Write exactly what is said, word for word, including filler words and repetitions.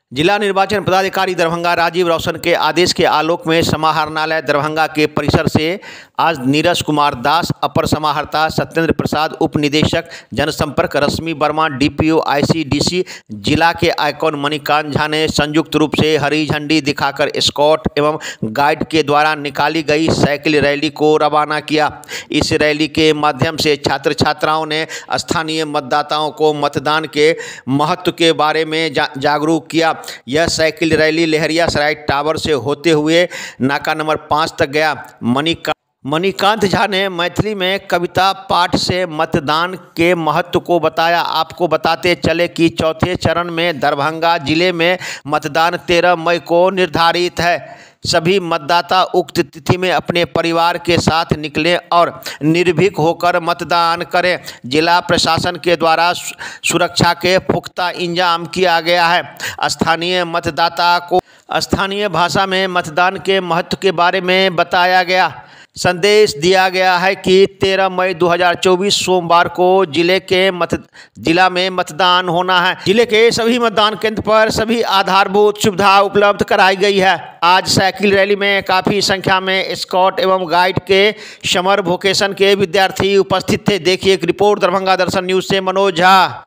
जिला निर्वाचन पदाधिकारी दरभंगा राजीव रोशन के आदेश के आलोक में समाहरणालय दरभंगा के परिसर से आज नीरज कुमार दास, अपर समाहर्ता सत्येंद्र प्रसाद, उप निदेशक जनसंपर्क रश्मि वर्मा, डीपीओ आईसीडीसी जिला के आइकॉन मणिकांत झा ने संयुक्त रूप से हरी झंडी दिखाकर स्कॉट एवं गाइड के द्वारा निकाली गई साइकिल रैली को रवाना किया। इस रैली के माध्यम से छात्र छात्राओं ने स्थानीय मतदाताओं को मतदान के महत्व के बारे में जा, जागरूक किया। यह साइकिल रैली लहरियासराय टावर से होते हुए नाका नंबर पाँच तक गया। मणिकांत मणिकांत झा ने मैथिली में कविता पाठ से मतदान के महत्व को बताया। आपको बताते चले कि चौथे चरण में दरभंगा जिले में मतदान तेरह मई को निर्धारित है। सभी मतदाता उक्त तिथि में अपने परिवार के साथ निकलें और निर्भीक होकर मतदान करें। जिला प्रशासन के द्वारा सुरक्षा के पुख्ता इंतजाम किया गया है। स्थानीय मतदाता को स्थानीय भाषा में मतदान के महत्व के बारे में बताया गया। संदेश दिया गया है कि तेरह मई दो हज़ार चौबीस सोमवार को जिले के मत जिला में मतदान होना है। जिले के सभी मतदान केंद्र पर सभी आधारभूत सुविधा उपलब्ध कराई गई है। आज साइकिल रैली में काफ़ी संख्या में स्काउट एवं गाइड के समर वोकेशन के विद्यार्थी उपस्थित थे। देखिए एक रिपोर्ट दरभंगा दर्शन न्यूज़ से मनोज झा।